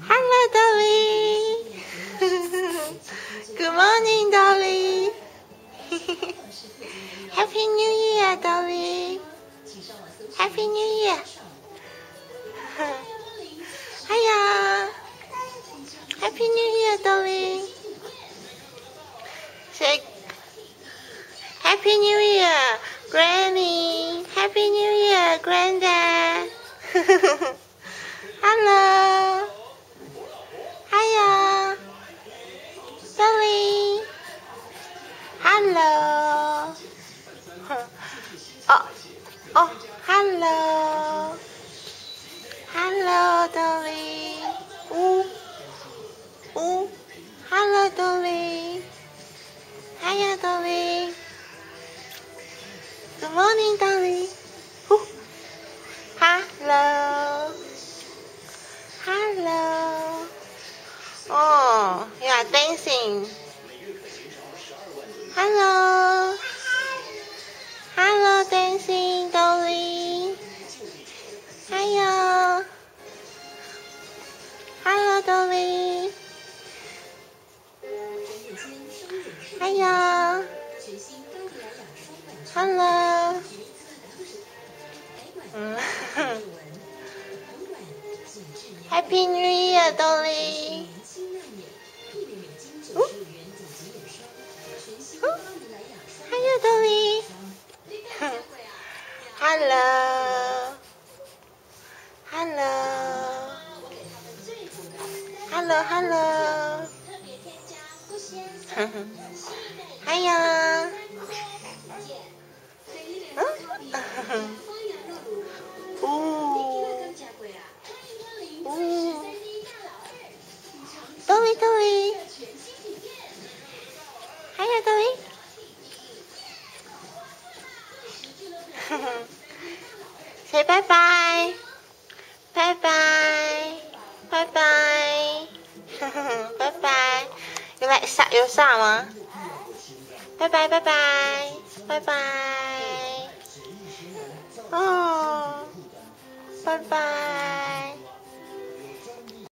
Hello, Dolly. Good morning, Dolly. Happy New Year, Dolly. Happy New Year. Hiya. Happy New Year, Dolly. Say Happy New Year, Granny. Happy New Year, Granddad. Hello. Hiya. Dolly. Hello. Oh, hello. Hello, Dolly. Hello, Dolly. Hiya, Dolly. Good morning, Dolly. Hello. Hello. Oh, you are dancing. Hello. Hello, dancing, Dolly. Hiya. Hello, Dolly. Hiya. Hello. Happy New Year, Dolly. Hiya, Dolly. Hello. Hello. Hello, hello. Hiya. Dolly, Dolly. Hiya, Dolly. Say bye-bye. Bye-bye. Bye-bye. Bye-bye. You like suck your thumb, huh? Bye-bye, bye-bye. Bye-bye. Oh. Bye-bye.